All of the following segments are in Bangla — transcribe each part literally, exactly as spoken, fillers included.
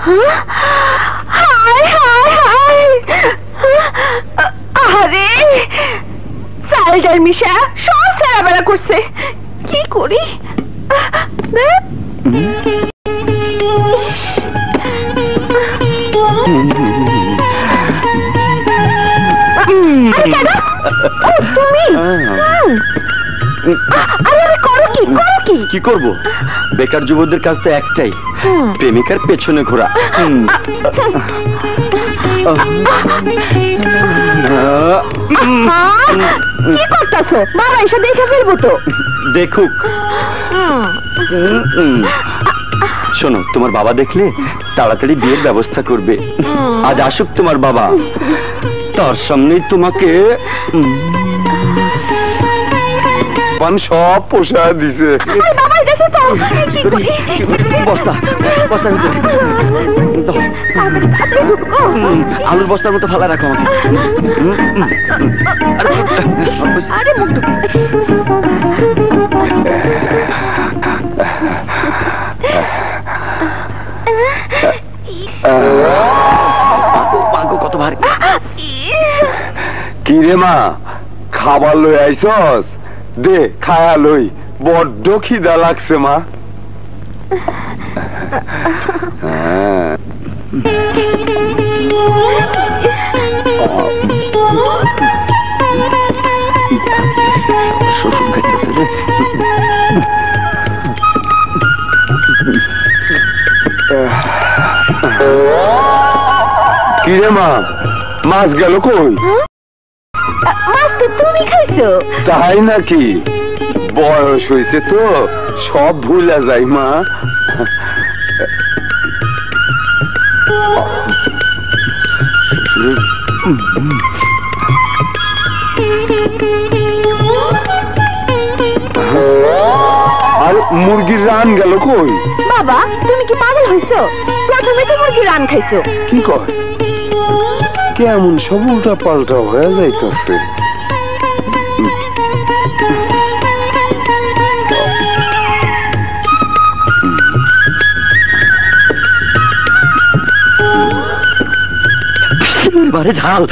হায় হায় হায়, আরে সালটার মিশা সব সারা বেলা করছে, কি করি? তুমি কি করব? বেকার যুবকদের কাছ থেকে একটাই, প্রেমিকার পেছনে ঘোরা। কি করতেছো? বাবা এসে দেখে ফেলবো তো। দেখুক। শোনো, তোমার বাবা দেখলে তাড়াতাড়ি বিয়ের ব্যবস্থা করবে। আজ আসুক তোমার বাবা, তার সামনেই তোমাকে সব পোষায় দিছে। বস্তা বস্তা আলুর বস্তার মতো ফালা রাখো আমাকে। কত ভারী। কি রে মা, খাবার লই আইসস? দে খায়া লই, বড্ড খিদা লাগছে মা। শ্বশুর খাইতেছে রে। কি রে মা, মাছ গেল কই? মাছ তো তুমি খাইছো। তাই নাকি? বয়স হয়েছে তো সব ভুলা যায় মা। আর মুরগির রান গেল কই? বাবা তুমি কি পাগল হইছো? প্রথমে তো মুরগির রান খাইছো। কি কয়? কেমন সব উল্টা পাল্টা হয়ে যাইতেছে। ঝাল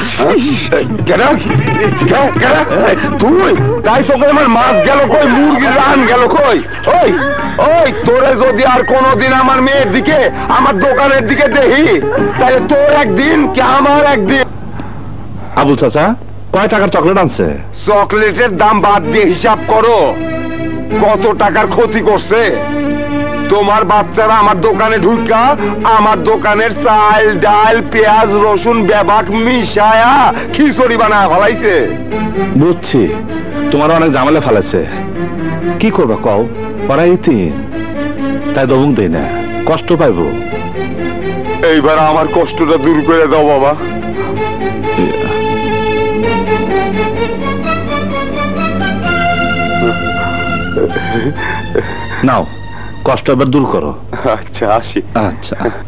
তুই তাই তোকে আমার মাছ গেল কই, মুরগির রান গেল কই? ওই ওই তোরে যদি আর কোনদিন আমার মেয়ের দিকে, আমার দোকানের দিকে দেখি, তাহলে তোর একদিন কি আমার একদিন। আবুল চাচা কয় টাকার চকলেট আনছে? চকলেটের দাম বাদ দিয়ে হিসাব করো কত টাকার ক্ষতি করছে। তোমার বাচ্চারা আমার দোকানে ঢুকা আমার দোকানের চাল ডাল পেঁয়াজ রসুন বেবাক মিশায়া খিচুড়ি বানায় ফেলাইছে। বুঝছি তোমার অনেক ঝামেলা ফেলাইছে, কি করবা কও? পড়াই তিন, তাই দমক দেই না, কষ্ট পাইব। এইবার আমার কষ্টটা দূর করে দাও বাবা। নাও কষ্ট এবার দূর করো। আচ্ছা আসি। আচ্ছা।